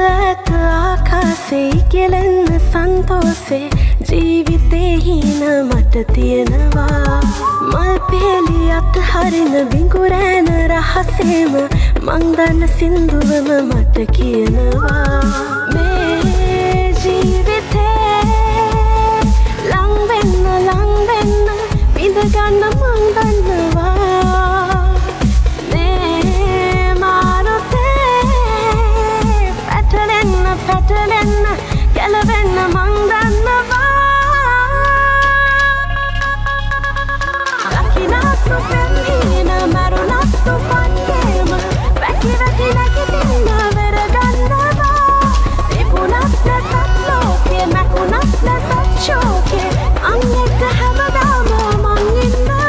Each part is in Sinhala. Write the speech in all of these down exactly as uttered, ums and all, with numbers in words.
ඇත ආකාසේ කෙලෙන්න සන්තෝසේ ජීවිතේ හින මට තියෙනවා මල් පෙළි අතහරින බිඟුරෑන රහසේම මං දන්න සින්දුවම මට කියනවා මේ ජීවිතේ ලං වෙන්න ලං වෙන්න විඳ ගන්න මං දන්නවා මේ මාරුතේ පැටලෙන්න පැටලෙන්න ගැලවෙන්න මං දන්නවා ලකිනාසු පෙන්හින මරුණත්තු පන්ගේම වැකි වැකි නැගිටින්න වෙරගන්නවා තිබුණත් නැතත් ලෝකේ මැකුණත් නැතත් ශෝකේ අන් එක්ක හැමදාම මං ඉන්නවා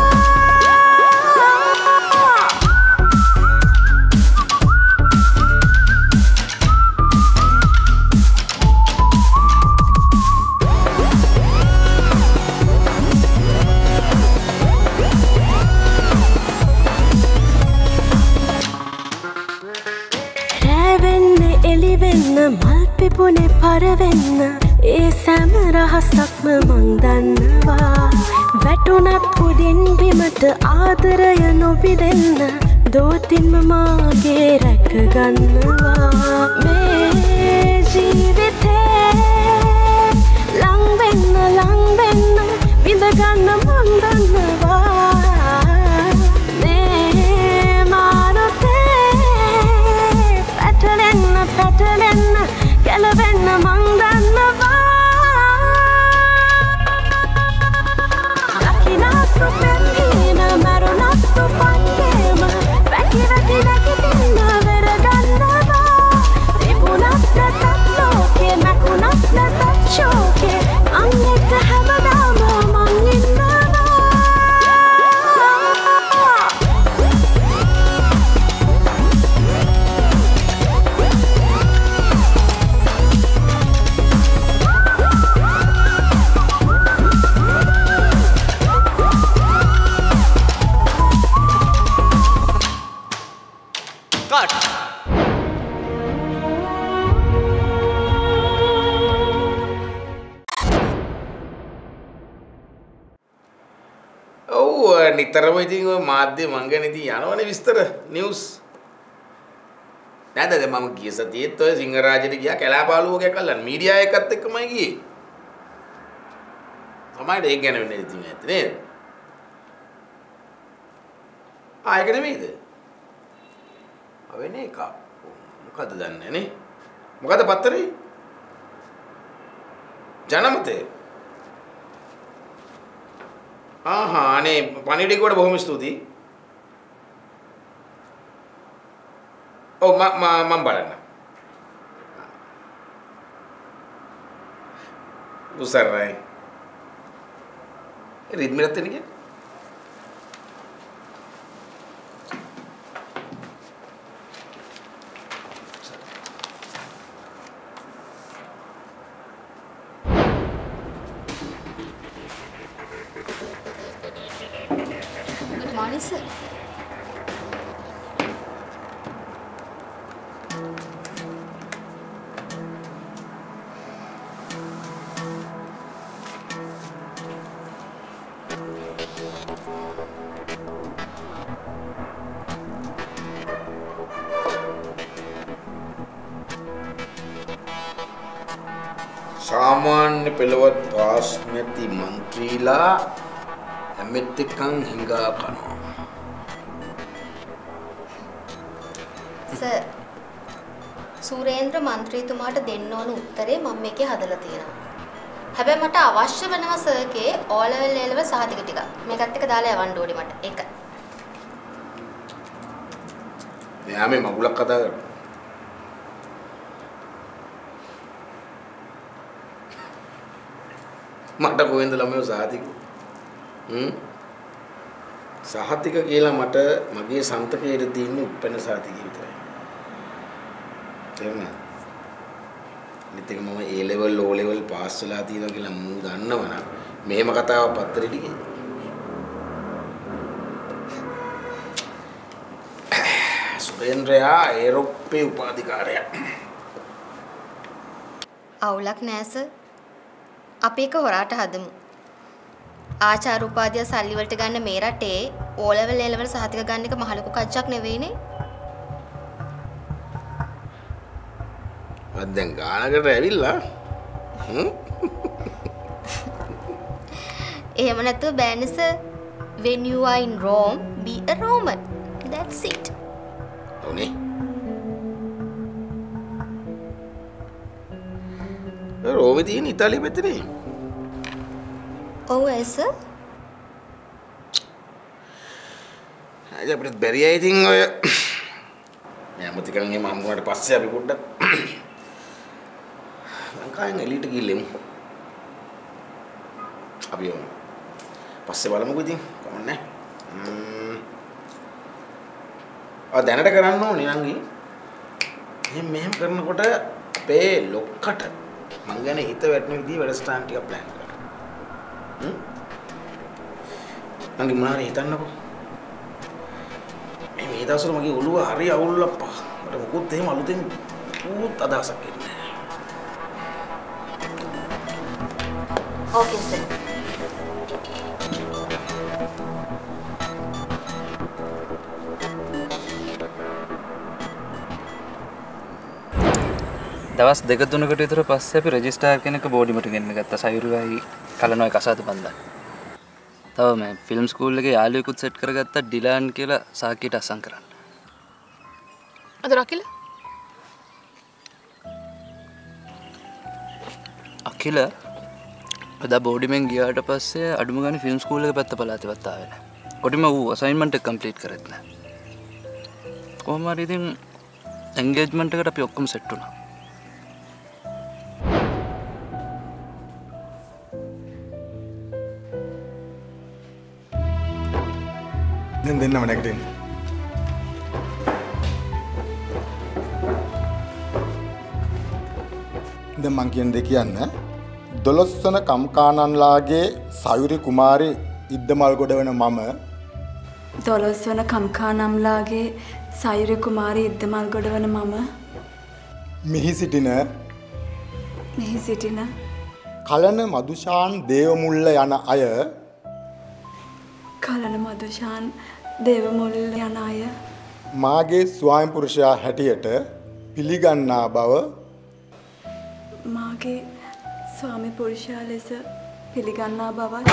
මල් පිපුනේ පරවෙන්න ඒ සෑම රහසක්ම මං දන්නවා වැටුණත් උඩින් බිමට ආදරය නොබිදෙන්න දෝතින්ම මාගේ රැක ගන්නවා මේ ජීවිතේ ලං වෙන්න ලං වෙන්න විඳ ගන්න මං දන්නවා මේ මාරුතේ පැටලෙන්න පැටලෙන්න ගැලවෙන්න මං දන්නවා ලකිනාසු පෙන්හින මරුණත්තු පන්ගේම වැකි වැකි නැගිටින්න වෙරගන්නවා තිබුණත් නැතත් ලෝකේ මැකුණත් නැතත් ශෝකේ අන් එක්ක හැමදාම මං ඉන්නවා නිතරම ඉතින් ඔය මාධ්‍ය මං ගැන ඉතින් යනවනේ විස්තර නිවුස් නේද දැන් මම ගිය සතියේත් ඔය සිංහරාජයට ගියා කැලාපාලුව වගේ කල්ලන් මීඩියා එකත් එක්කමයි ගියේ තමයි ඒක ගැන වෙන්නේ ඉතින් ඇත්ත නේද ආ ඒක නෙමෙයිද අවෙන්නේ එක මොකද දන්නේ නේ මොකද පත්තරේ ජනමතේ ආහා අනේ පණිවිඩය කොට බොහොම ස්තුතියි. ඔව් මම මම බලන්න. උසරයි. රිද්මෙලත් එන්නේ කිය. सामान्य पेलवत पास में ती मंत्रीला अमितिकं हिंगा कनो सर සූරේන්ද්‍ර මන්ත්‍රීතුමාට දෙන්න ඕන උත්තරේ මම මේකේ හදලා තියෙනවා. හැබැයි මට අවශ්‍ය වෙනවා සර්ගේ O level A level සහතික ටික. මේකත් එක්ක දාලා යවන්න ඕනේ මට. ඒක. මෙයා මේ මගුලක් කතා කරනවා. මට කොහෙන්ද ළමයෝ සහතික? හ්ම්? සහතික කියලා මට මගේ සන්තකයේ තියෙන උපැන්න සහතිකය විතරයි. තේරුණාද? නිතික මම A level O level pass වෙලා තියෙනවා කියලා මූ දන්නවනම් මෙහෙම කතාවක් පත්තරෙට ගියේ. සුරේන්ද්‍රයා ඒරොප්පේ උපාධිකාරයා. අවුලක් නෑ සර්. අපි එක හොරාට හදමු. ආචාර උපාධිය සල්ලි වලට ගන්න මේ රටේ O level A level සහතික ගන්න එක මහ ලොකු කච්චක් නෙවෙයිනේ. අද දැන් ගානකට ඇවිල්ලා හ්ම් එහෙම නැතුව බෑනේ sir. When you are in Rome, be a Roman. That's it. ඔනේ. රෝමේ තියෙන ඉතාලිය පැත්තේ. ඔව් ඒ සර්. අද අපිට බැරි අය ඉතින් ඔය මම මුතිකන් එහෙම හම්බුනාට පස්සේ අපි පොඩ්ඩක් ලංකාවෙන් එළියට ගිහිල්ලෙමු. අපි යමු. පස්සේ බලමුකෝ ඉතින් කමන්නේ. ම්ම්. ආ දැනට කරන්න ඕනේ නංගි. එහෙනම් මෙහෙම කරනකොට අපේ ලොක්කට මං ගැන හිත වැටෙන විදිහේ වැඩසටහන් ටිකක් ප්ලෑන් කරන්න. හ්ම්. නංගි මොනාරි හිතන්නකෝ. මේ මේ දවස්වල මගේ ඔළුව හරි අවුල් අප්පා. මට මොකොත් එහෙම අලුතෙන් පුත් අදහසක් එන්නේ නැහැ. Okay sir. දවස් දෙක තුනකට විතර පස්සේ අපි රෙජිස්ටර් කෙනෙක් බෝඩිමට ගෙන්න ගත්තා. සයුරුවයි කලනොයි කසාද බන්දා. තව මම ෆිල්ම් ස්කූල් එකේ යාළුවෙකුත් සෙට් කරගත්තා ඩිලාන් කියලා සාකියට අසම් කරන්න. අද රකිල? අකිල අද බෝඩිමෙන් ගියාට පස්සේ අඩුම ගානේ ෆිල්ම් ස්කූල් එකේ පැත්ත පළාතෙවත් ආවේ නැහැ. කොටිම ඌ අසයින්මන්ට් එක කම්ප්ලීට් කරෙත් නැහැ. කොහොම හරි ඉතින් එන්ගේජ්මන්ට් එකට අපි ඔක්කොම සෙට් වුණා. දැන් දෙන්නම නැගිටින්න. දැන් මං කියන දේ කියන්න. දොළොස් වන කම්කානන්ලාගේ සයුරි කුමාරි ඉද්දමල් ගොඩ වෙන මම දොළොස් වන කම්කානම්ලාගේ සයුරි කුමාරි ඉද්දමල් ගොඩ වෙන මම මෙහි සිටින මෙහි සිටින කලන මදුෂාන් දේවමුල්ල යන අය කලන මදුෂාන් දේවමුල්ල යන අය මාගේ ස්වාමි පුරුෂයා හැටියට පිළිගන්නා බව මාගේ ස්වාමි පුරුෂයා ලෙස පිළිගන්නා බවත්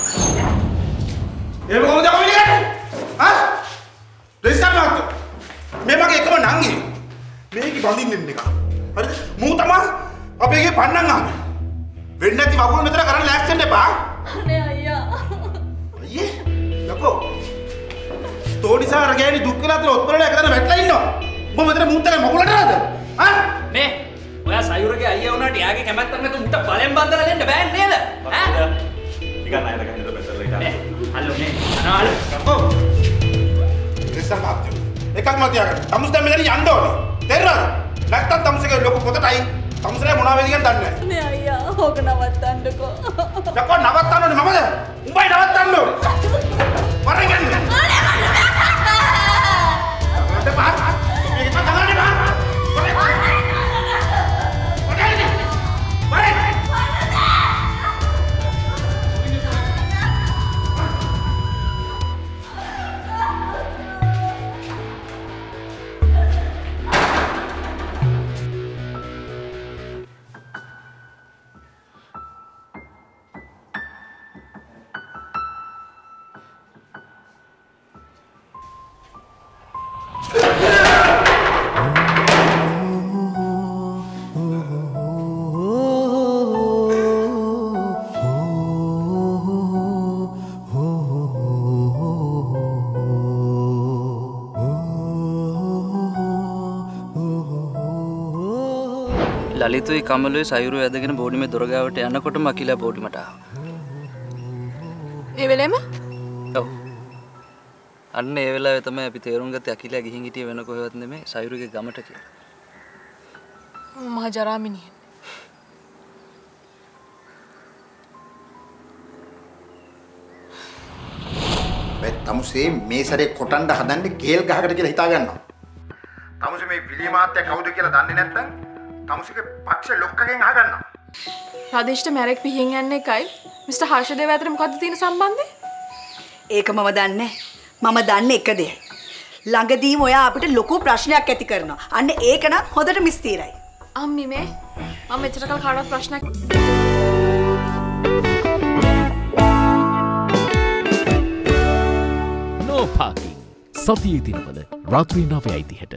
ඒ මොකද කොහොමද ආ දෙස්සක් මාත් මේ මගේ එකම නංගි මේකි බඳින්න ඉන්න එක හරිද මූ තමයි අපේගේ පන්නන් ආවේ වෙන්නේ නැති වගුල් මෙතන කරන්න ලෑස්ති වෙන්න එපා අනේ අයියා අයියේ යකෝ තෝනිසාර ගෑණි දුක් වෙලා අතන ඔත්පලට එකතන වැටලා ඉන්නවා උඹ මෙතන මූත්තර මගුලට නේද ආ මේ ඔයා සයුරගේ අයියා වුණාට යාගේ කැමැත්තක් නැතුව මුට බලෙන් බන්දලා දෙන්න බෑ නේද ඈ ටිකක් ණයට ගහන්න බැලලා ඉන්න හලෝ මේ අනාල යකෝ දෙස්සක් මාත් එකක් මත තියාගන්න තමුස් දැන් මෙතන යන්න ඕනේ තේරුණාද නැත්තම් තමුස්ගේ ලොකු පොතටයි තමුස්ලා මොනවා වෙයිද කියලා දන්නේ නැහැ අනේ අයියා ඕක නවත්තන්නකෝ යකෝ නවත්තන්න ඕනේ මමද උඹයි නවත්තන්න ඕනේ වරෙන් ගන්න මට පාස් මේක තගන්නේ බා වරෙන් වරෙන් වරෙන් ලලිතුයි කමලුයි සයුරු ඇදගෙන බෝඩිමේ දොර ගාවට යනකොටම අකිලා බෝඩිමට ආවා. ඒ වෙලෙම? ඔව්. අන්න ඒ වෙලාවේ තමයි අපි තේරුම් ගත්තේ අකිලා ගිහින් හිටියේ වෙන කොහෙවත් නෙමෙයි සයුරුගේ ගමට කියලා. මහ ජරාමිනිය. මේ තමුසේ මේ සැරේ කොටන්න හදන්නේ කේල් ගහකට කියලා හිතා ගන්නවා. තමුසේ මේ විලි මාත්‍ය කවුද කියලා දන්නේ නැත්නම් තමුසේගේ පක්ෂ ලොක්කගෙන් අහගන්නවා. රදීෂ්ට මැරෙක් පිහින් යන්නේ එකයි මිස්ටර් හර්ෂදේව අතර මොකද්ද තියෙන සම්බන්ධය? ඒක මම දන්නේ. මම දන්නේ එක දෙයක්. ළඟදීම ඔයා අපිට ලොකු ප්‍රශ්නයක් ඇති කරනවා. අන්න ඒක නම් හොඳට මිස්තීරයි. අම්මි මේ මම මෙච්චර කල් කාටවත් ප්‍රශ්නයක් No parking. සතියේ දිනවල රාත්‍රී නවයයි තිහට.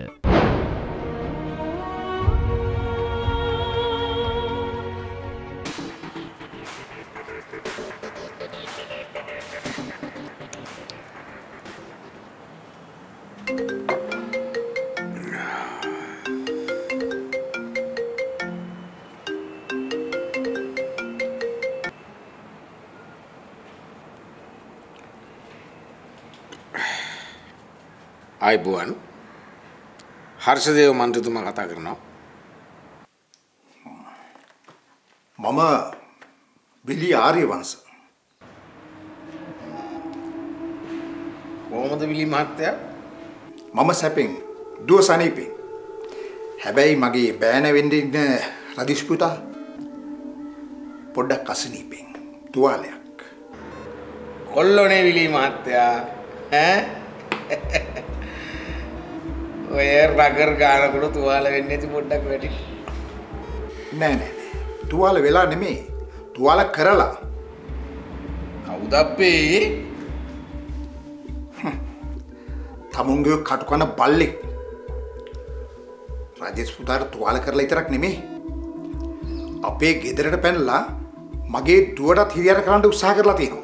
අයිබුවන් හර්ෂදේව මන්ත්‍රීතුමා කතා කරනවා. මම විලි ආර්යවංශ. කොහොමද විලි මහත්තයා? මම සැපෙන් දුව සනීපෙන්. හැබැයි මගේ බෑන වෙන්න ඉන්න රදීෂ් පුතා පොඩ්ඩක් අසනීපෙන්. තුවාලයක්. කොල්ලෝනේ විලි මහත්තයා ඈ ඔය රගර් ගානකොට තුවාල වෙන්නේ නැති පොඩ්ඩක් වැඩි. නෑ නෑ නෑ. තුවාල වෙලා නෙමෙයි. තුවාල කරලා. කවුද අපේ? තමුන්ගේ කටුකන බල්ලෙක්. රජේෂ් පුතාට තුවාල කරලා විතරක් නෙමෙයි. අපේ ගෙදරට පැනලා මගේ දුවටත් හිරියර කරන්න උත්සාහ කරලා තියෙනවා.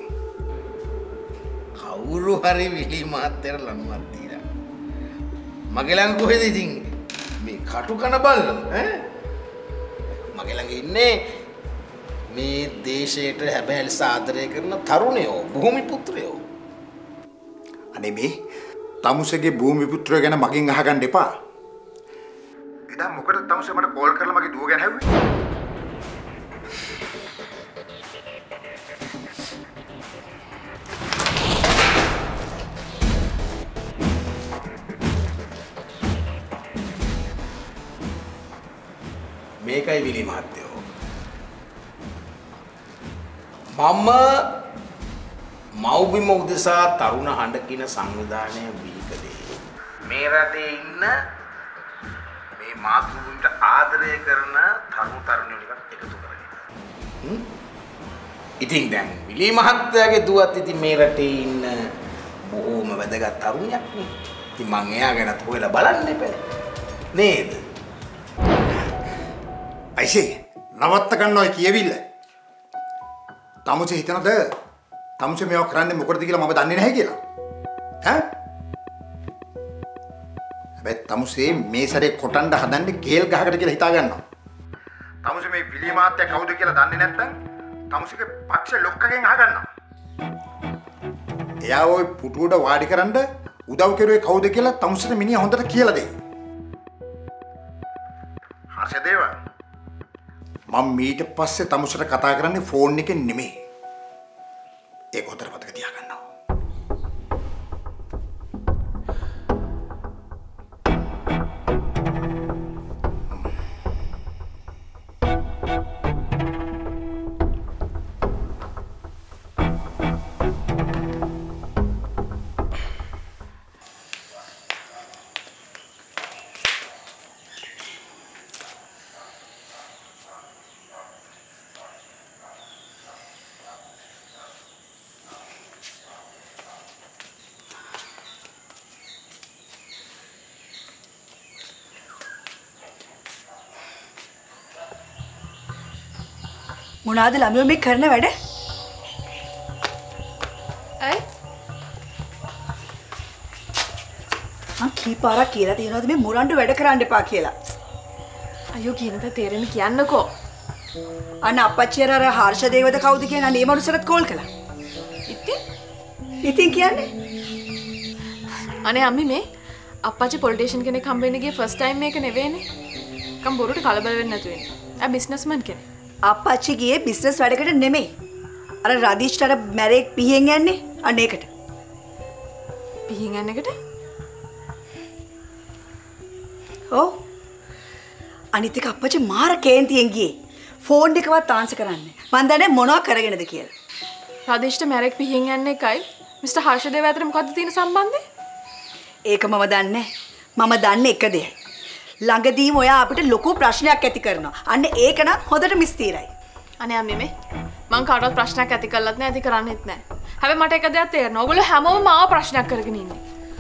කවුරු හරි විලි මහත්තයාට ලනුවක් දීලා. මගේ ළඟ කොහෙද ඉතින් මේ කටු කන බල්ලෝ ඈ? මගේ ළඟ ඉන්නේ මේ දේශයට හැබැයි සාදරය කරන තරුණයෝ, භූමි පුත්‍රයෝ. අනේ මේ තමුසේගේ භූමි පුත්‍රය ගැන මගෙන් අහගන්න එපා. එදා මොකටද තමුසේ මට කෝල් කරලා මගේ දුව ගැන හැව්වේ? මේකයි විලි මහත්තයෝ. මම මව්බිම උදෙසා තරුණ හඬ කියන සංවිධානය වීකලේ මේ රටේ ඉන්න මේ මාතෘභූමියට ආදරය කරන තරුණ තරුණියෝ ටිකක් එකතු කරගෙන. ඉතින් දැන් විලි මහත්තයාගේ දුවත් ඉතින් මේ රටේ ඉන්න බොහෝම වැදගත් තරුණියක් නේ. ඉතින් මං එයා ගැනත් හොයලා බලන්න එපා නේද? අයිසේ නවත්ත ගන්න ඔය කියවිල්ල. තමුසේ හිතනද තමුසේ මේව කරන්නේ මොකටද කියලා මම දන්නේ නැහැ කියලා. ඈ? හැබැයි තමුසේ මේ සැරේ කොටන්න හදන්නේ ගේල් ගහකට කියලා හිතා ගන්නවා. තමුසේ මේ විලි මාත්‍ය කවුද කියලා දන්නේ නැත්නම් තමුසේගේ පක්ෂ ලොක්කගෙන් අහගන්නවා. එයා ওই පුටුවට වාඩි කරන්න උදව් කරුවේ කවුද කියලා තමුසේට මිනිහා හොඳට කියලා දෙයි. හර්ෂදේව මම මීට පස්සේ තමුසට කතා කරන්නේ ෆෝන් එකෙන් නෙමෙයි. ඒක හොතර මතක තියාගන්න. මොනවාද ළමයෝ මේ කරන වැඩ? ඇයි? මං කීපාරක් කියලා තියෙනවද මේ මුරණ්ඩු වැඩ කරන්න එපා කියලා? අයියෝ කියනද තේරෙන්නේ කියන්නකෝ. අන්න අපච්චි අර හර්ෂදේවද කවුද කියන අනේ මනුස්සරත් කෝල් කළා. ඉතින් ඉතින් කියන්නේ? අනේ අම්මි මේ අපච්චි පොලිටිෂියන් කෙනෙක් හම්බ වෙන්න ගියේ ෆස්ට් ටයිම් මේක නෙවෙයිනේ. කම් බොරුට කලබල වෙන්න නැතු වෙන්නේ. ආ බිස්නස්මන් කෙනෙක්. අපච්චි ගියේ බිස්නස් වැඩකට නෙමෙයි. අර රදීෂ්ට අර මැරෙක් පිහින් යන්නේ අන්න ඒකට. පිහින් යන්නේකට? ඔව්. අනිත් එක අප්පච්චි මාර කේන්තියෙන් ගියේ. ෆෝන් එකවත් ආන්සර් කරන්නේ. මන් දන්නේ මොනවා කරගෙනද කියලා. රාදේෂ්ට මැරෙක් පිහින් යන්නේ එකයි මිස්ටර් හර්ෂදේව අතර මොකද්ද තියෙන සම්බන්ධය? ඒක මම දන්නේ. මම දන්නේ එක දෙයයි. ළඟදීම ඔයා අපිට ලොකු ප්‍රශ්නයක් ඇති කරනවා. අන්න ඒක නම් හොඳට මිස්තීරයි. අනේ අම්මේ මේ මං කාටවත් ප්‍රශ්නයක් ඇති කරලත් නෑ ඇති කරන්නෙත් නෑ. හැබැයි මට එක දෙයක් තේරෙනවා. ඔයගොල්ලෝ හැමෝම මාව ප්‍රශ්නයක් කරගෙන ඉන්නේ.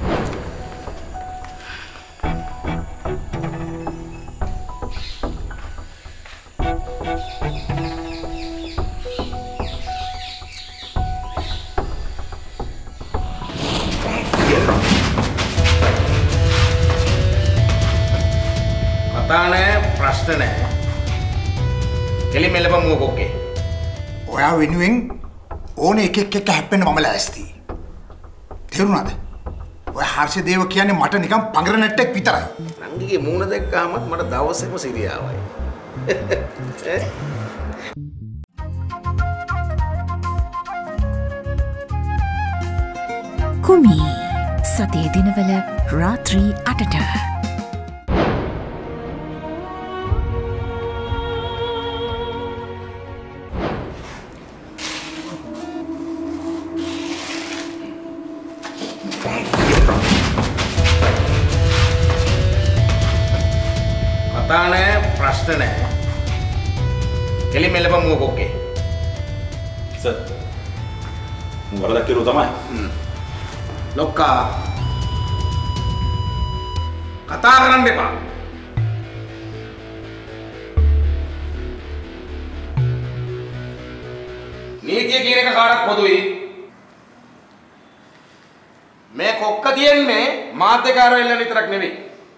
කතා නෑ ප්‍රශ්න නෑ. කෙලින්ම එළපමුව කොක්කේ. ඔයා වෙනුවෙන් ඕනේ එක එක එක හැප්පෙන්න මම ලෑස්ති. තේරුණාද? ඔය හර්ෂදේව කියන්නේ මට නිකන් පංගර නැට්ටෙක් විතරයි. නංගිගේ මූණ දැක්කාමත් මට දවසේම සිරියාවයි. කුමි සතියේ දිනවල රාත්‍රී අටට කතා නෑ ප්‍රශ්න නෑ. කෙලින්ම එළපමුව කොක්කේ. සර්. මම වරදක් කරුවා තමයි. ලොක්කා කතා කරන්න එපා. නීතිය කියන එක කාටත් පොදුයි. මේ කොක්ක තියන්නේ මාධ්‍යකාරව එල්ලන විතරක් නෙවෙයි.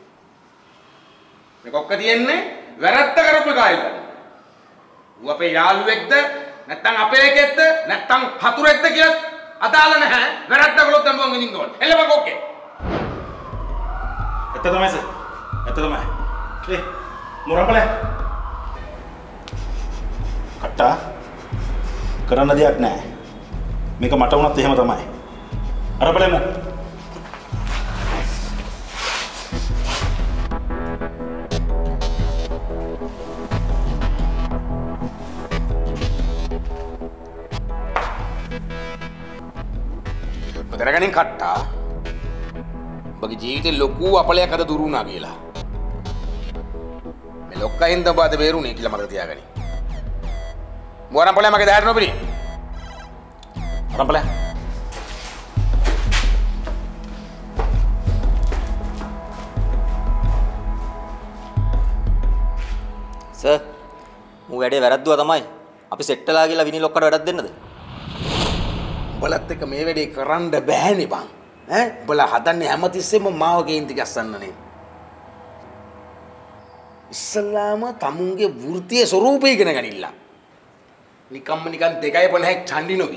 මේ කොක්ක තියන්නේ වැරද්ද කරපු එකයි. ඌ අපේ යාළුවෙක්ද නැත්නම් අපේ එකෙක්ද නැත්නම් හතුරෙක්ද කියලා අදාළ නැහැ. වැරද්ද කළොත් දඬුවම් විඳින්න ඕන. එළම කොක්කේ. ඇත්ත තමයි සර්. ඇත්ත තමයි. ඒ මොරපලේ. කට්ටා කරන්න දෙයක් නැහැ. මේක මට වුණත් එහෙම තමයි. අර බලමු. දැනගනින් කට්ටා. ඔබගේ ජීවිතේ ලොකු අපලයක් අද දුරු වුණා කියලා. මේ ලොක්කයින් දබාද බේරුනේ කියලා මතක තියාගනි. මොරම් පොලේ මගේ දැහැට නොබිනි. මොරම් පොලේ. සර් මූ වැඩේ වැරද්දුවා තමයි. අපි සෙට්ටලා ගිහලා විනි ලොක්කට වැඩක් දෙන්නද? බලත් එක මේ වැඩේ කරන්න බෑනේ බං. ඈ උඹලා හදන්නේ හැමතිස්සෙම මාව කේන්ති ගස්සන්නනේ. ඉස්සල්ලාම තමුන්ගේ වෘත්තීය ස්වරූපය ඉගෙන ගනින්න. නිකම්ම නිකන් දෙකයි පොළහක් චණ්ඩි නොවි.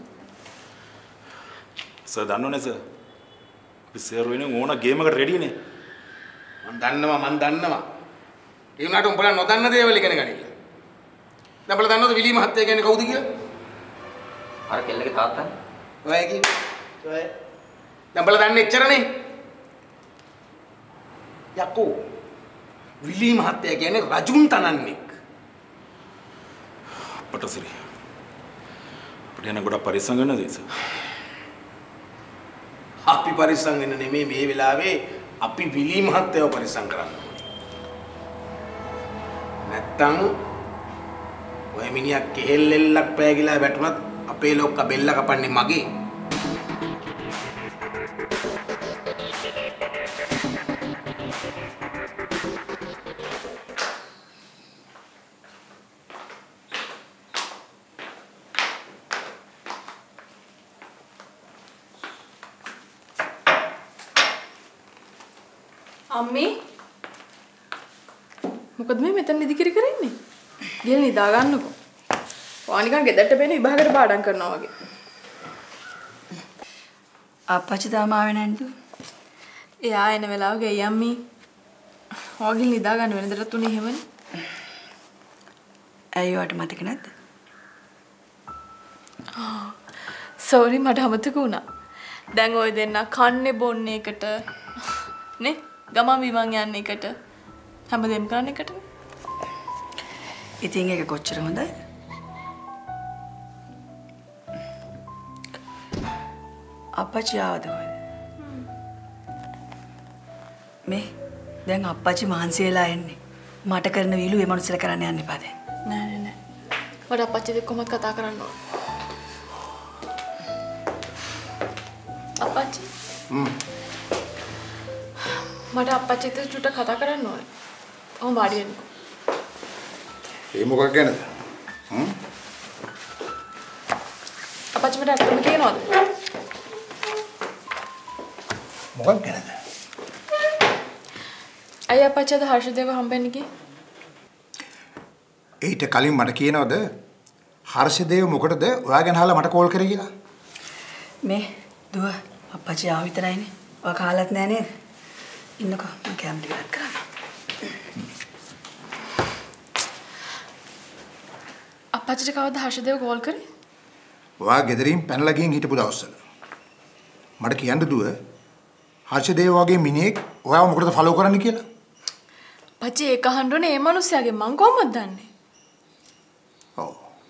සර් දන්නවනේ සර්. අපි සර් වෙන ඕන ගේම් එකට රෙඩිනේ. මම දන්නවා මම දන්නවා. ඒ වුණාට උඹලා නොදන්න දේවල් ඉගෙන ගනින්න. දැන් උඹලා දන්නවද විලි මහත්තයා කියන්නේ කවුද කියලා? අර කෙල්ලගේ තාත්තා. ඔය කිව්වේ. ඔය. දැන් උඹලා දන්නේ එච්චරනේ. යකෝ. විලි මහත්තයා කියන්නේ රජුන් තනන්නෙක්. පටසිරි. අපිට යන ගොඩක් පරිස්සම් ගන්න දෙයිස. අපි පරිස්සම් වෙන්න නෙමෙයි මේ වෙලාවේ අපි විලි මහත්තයව පරිස්සම් කරන්න ඕනේ. නැත්තම් ඔය මිනිහා කෙහෙල්ලෙල්ලක් පෑගිලා වැටුණත් අපේ ලොක්ක බෙල්ල කපන්නේ මගේ. අම්මේ මොකද මේ මෙතන නිදි කිරි කර ඉන්නේ? ගිහලා නිදා ගන්නකෝ. ඔයා නිකන් ගෙදරට බේන විභාගයට පාඩම් කරනවා වගේ. අප්පච්චි තාම ආවේ නැන්දු. එයා එන වෙලාව ගියයි අම්මී. ඔයා ගිහලා නිදා ගන්න වෙනදට තුනේ එහෙමනේ. ඇයි ඔයාට මතක නැද්ද? ආ සෝරි මට අමතක වුණා. දැන් ඔය දෙන්න කන්නේ බොන්නේ එකට නේ? ගමන් විමන් යන්නේ එකට. හැමදේම කරන්න එකට. ඉතින් ඒක කොච්චර හොඳයි? අප්පච්චි ආවද කොහෙද? මේ දැන් අප්පච්චි මහන්සි වෙලා එන්නේ. මට කරන වීලු ඒ මනුස්සල කරන්න යන්න එපා දැන්. නෑ නෑ නෑ. මට අප්පච්චිත් එක්ක කොහොමද කතා කරන්න ඕන. අප්පච්චි. හ්ම්. මට අප්පච්චිත් එක්ක චුට්ටක් කතා කරන්න ඕනේ. ඔහොම වාඩි වෙන්නකෝ. ඒ මොකක් ගැනද? හ්ම්. අප්පච්චි මට ඇත්තම කියනවද? මොකක් ගැනද? අය අප්පච්චිද හර්ෂදේව හම්බෙන්න ගියේ? ඊට කලින් මට කියනවද හර්ෂදේව මොකටද ඔයා ගැන අහලා මට කෝල් කරේ කියලා? මේ දුව අප්පච්චි ආව විතරයිනේ. ඔයා කාලත් නෑ නේද? ඉන්නකෝ මම කැම් ටිකක් කරන්න. අප්පච්චිට කවද්ද හර්ෂදේව කෝල් කරේ? ඔයා ගෙදරින් පැනලා ගින් හිටපු දවස්වල. මට කියන්න දුව හර්ෂදේව වගේ මිනිහෙක් ඔයාව මොකටද ෆලෝ කරන්න කියලා? අප්පච්චි ඒක අහන්න ඕනේ මේ මිනිස්සයාගෙන් මං කොහොමද දන්නේ? ඔව්.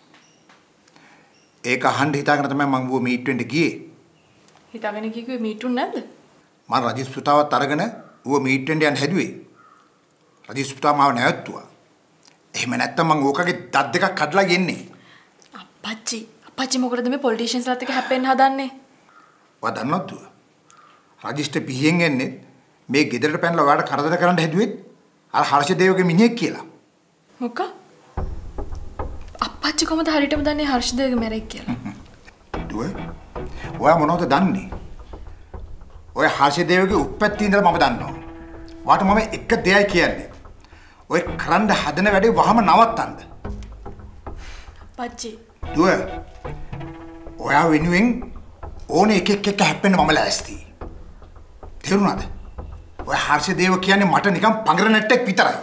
ඒක අහන්න හිතාගෙන තමයි මම ඌව මීට් වෙන්න ගියේ. හිතාගෙන කිව්වේ මීටුන් නැද්ද? මම රජිස් පුතාවත් අරගෙන ඌව මීට් වෙන්න යන්න හැදුවේ. රජිස් පුතා මාව නැවතුවා. එහෙම නැත්තම් මම ඕකගේ දත් දෙකක් කඩලා ගෙන්නේ. අප්පච්චි අප්පච්චි මොකටද මේ පොලිටිෂියන්ස්ලාත් එක්ක හැප්පෙන්න හදන්නේ? ඔයා දන්නවද දුව? රජිස්ටර් පිහියෙන් එන්නේ මේ ගෙදරට පැනලා ඔයාට කරදර කරන්න හැදුවෙත් අර හර්ෂදේවගේ මිනිහෙක් කියලා. මොකක්? අප්පච්චි කොහමද හරියටම දන්නේ හර්ෂදේවගේ මැරෙක් කියලා? දුව ඔයා මොනවද දන්නේ? ඔය හර්ෂදේවගේ උප්පත්ති ඉඳලා මම දන්නවා. වාට මම එක දෙයයි කියන්නේ. ඔය කරන්න හදන වැඩේ වහම නවත්තන්න. අප්පච්චි දුව ඔයා වෙනුවෙන් ඕනේ එක එක එක හැප්පෙන්න මම ලෑස්ති. තේරුණාද? ඔය හර්ෂදේව කියන්නේ මට නිකන් පංගර නැට්ටෙක් විතරයි.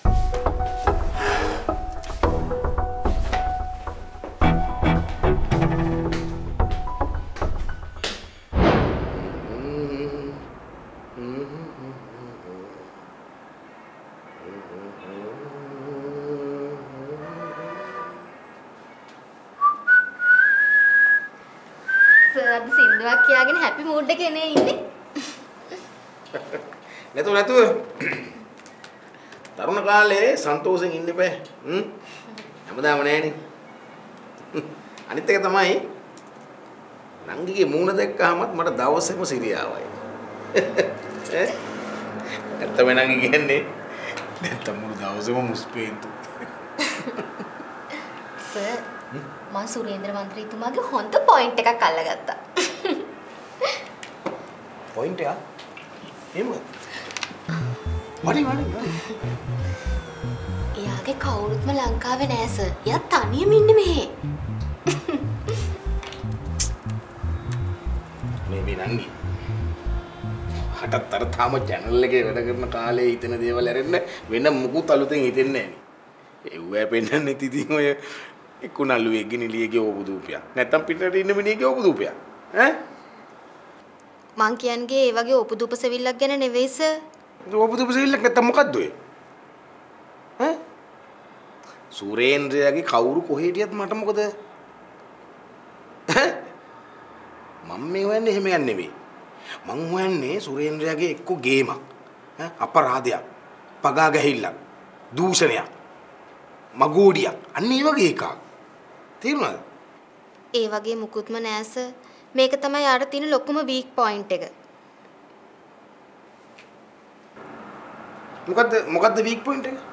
සර් අද සින්දුවක් කියාගෙන හැපි මූඩ් එකේ නේ ඉන්නේ. නැතුව නැතුව තරුණ කාලේ සන්තෝෂෙන් ඉන්න බෑ. හ්ම්. හැමදාම නෑනේ. අනිත් එක තමයි නංගිගේ මූණ දැක්කහමත් මට දවසේම සිරියාවයි. ඈ? නැත්තම නංගි කියන්නේ නැත්තම් මුළු දවසේම මුස්පේන්තු. සර් මම සුරේන්ද්‍ර මන්ත්‍රීතුමාගේ හොඳ පොයින්ට් එකක් අල්ලගත්තා. පොයින්ට් එක? එහෙම වරි වරි වරි. එයාගේ කවුරුත්ම ලංකාවේ නෑ සර්. එයා තනියම ඉන්නේ මෙහෙ. මේ මේ නංගි. හටත් අර තාම channel එකේ වැඩ කරන කාලේ හිතෙන දේවල් ඇරෙන්න වෙන මුකුත් අලුතෙන් හිතෙන්නේ නෑනේ. ඒවැ පෙන්නන්නේ ඉතින් ඔය කුණල්ලුවේ ගිනිලියගේ ඕපදූපයක්. නැත්තම් පිටරට ඉන්න මිනිහගේ ඕපදූපයක්. ඈ? මං කියන්නේ ඒ වගේ උපදූප සෙවිල්ලක් ගැන නෙවෙයි සර්. උපදූප සෙවිල්ලක් නැත්තම් මොකද්ද ඔය? ඈ? සූරේන්ද්‍රයාගේ කවුරු කොහෙ හිටියත් මට මොකද? මම මේ හොයන්නේ එහෙම යන්නේ නෙවෙයි. මං හොයන්නේ සූරේන්ද්‍රයාගේ එක්ක ගේමක්. ඈ අපරාධයක්. පගා ගැහිල්ලක්. දූෂණයක්. මගෝඩියක්. අන්න ඒ වගේ එකක්. තේරුණාද? ඒ වගේ මුකුත්ම නෑ සර්. මේක තමයි යාට තියෙන ලොකුම වීක් පොයින්ට් එක. මොකද්ද මොකද්ද වීක් පොයින්ට් එක?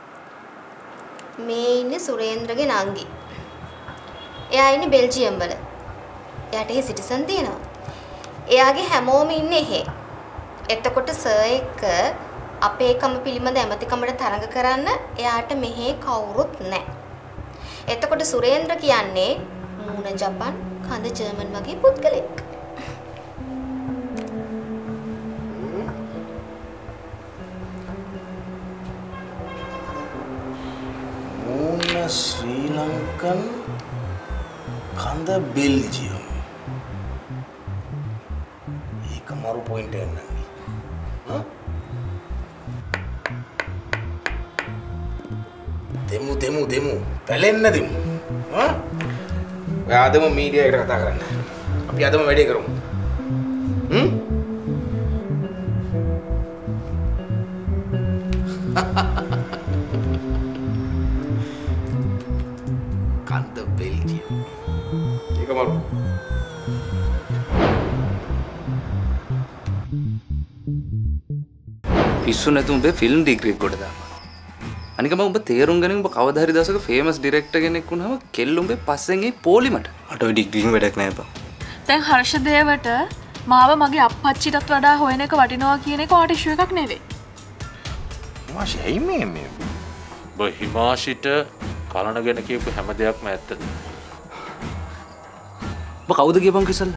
මේ ඉන්නේ සුරේන්ද්‍රගේ නංගි. එයා ඉන්නේ බෙල්ජියම් වල. එයාට එහෙ සිටිසන් තියෙනවා. එයාගේ හැමෝම ඉන්නේ එහෙ. එතකොට සර් එක්ක අපේ කම පිළිබඳ ඇමතිකමට තරඟ කරන්න එයාට මෙහෙ කවුරුත් නැහැ. එතකොට සුරේන්ද්‍ර කියන්නේ මූණ ජපන් කඳ ජර්මන් වගේ පුද්ගලෙක්. මූණ ශ්‍රී ලංකන් කඳ බෙල්ජියම්. ඒක මරු පොයින්ට් එකක් නංගි. හා? දෙමු දෙමු දෙමු. පැලෙන්න දෙමු. හා? ඔය ආදම මීඩියා එකට කතා කරන්න. අපි ආදම වැඩේ කරමු. හ්ම්? කන්ද බෙල්ජියම්. ඒක මරු. පිස්සු නැතුව උඹේ ෆිල්ම් ඩිග්‍රී කොට දාන්න. අනික මම උඹ තේරුම් ගනින් උඹ කවදා හරි දවසක ෆේමස් ඩිරෙක්ටර් කෙනෙක් වුණාම කෙල්ල උඹේ පස්සෙන් එයි පොලිමට. අට ඔය ඩිග්‍රීන් වැඩක් නෑ බා. දැන් හර්ෂදේවට මාව මගේ අප්පච්චිටත් වඩා හොයන එක වටිනවා කියන එක ඔයාට ඉෂුව එකක් නෙවෙයි. මාෂි ඇයි මේ මේ ඔබ හිමාෂිට කලන ගැන කියපු හැම දෙයක්ම ඇත්තද? ඔබ කවුද කියපන් කිසල්ල?